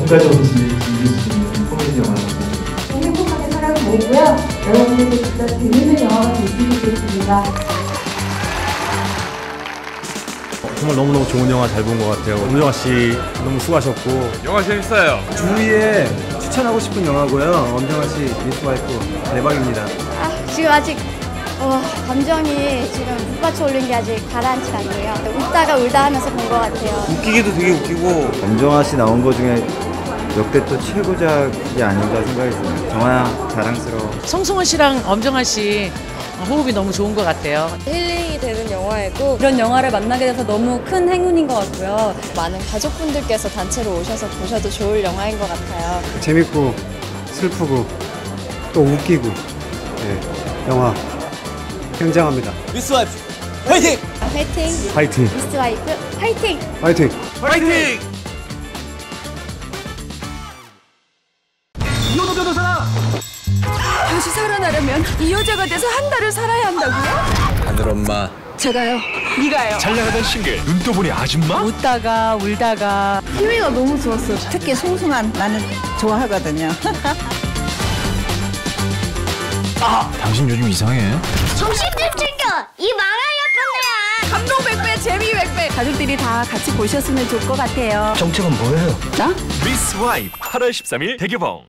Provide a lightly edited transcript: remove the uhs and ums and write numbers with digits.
역사적으로 즐길 수 있는 코미디 영화라고. 행복하게 살아보고요. 여러분들께 진짜 재밌는 영화가 될 수 있겠습니다. 정말 너무너무 좋은 영화 잘 본 것 같아요. 엄정화 씨 너무 수고하셨고 영화 재밌어요. 주위에 추천하고 싶은 영화고요. 엄정화 씨 미스 와이프 대박입니다. 지금 아직 감정이 지금 북받쳐 올린 게 아직 가라앉지 않네요. 웃다가 울다 하면서 본 것 같아요. 웃기기도 되게 웃기고. 엄정화 씨 나온 거 중에 역대 또 최고작이 아닌가 생각이 듭니다. 정화야 자랑스러워. 송승헌 씨랑 엄정화 씨 호흡이 너무 좋은 것 같아요. 힐링이 되는 영화이고 이런 영화를 만나게 돼서 너무 큰 행운인 것 같고요. 많은 가족분들께서 단체로 오셔서 보셔도 좋을 영화인 것 같아요. 재밌고 슬프고 또 웃기고 영화 굉장합니다. 미스 와이프 화이팅! 화이팅! 파이팅! 미스 와이프 화이팅! 화이팅! 화이팅! 다시 살아나려면 이 여자가 돼서 한 달을 살아야 한다고요? 하늘엄마. 제가요. 네가요. 잘 나가던 싱글 눈 떠보니 아줌마? 웃다가 울다가 케미가 너무 좋았어요. 특히 송승헌 나는 좋아하거든요. 당신 요즘 이상해. 정신 좀 챙겨! 이 망할 예쁜 애야! 감동 100배, 재미 100배. 가족들이 다 같이 보셨으면 좋을 것 같아요. 정체가 뭐예요? 나? 미스 와이프 8월 13일 대개봉.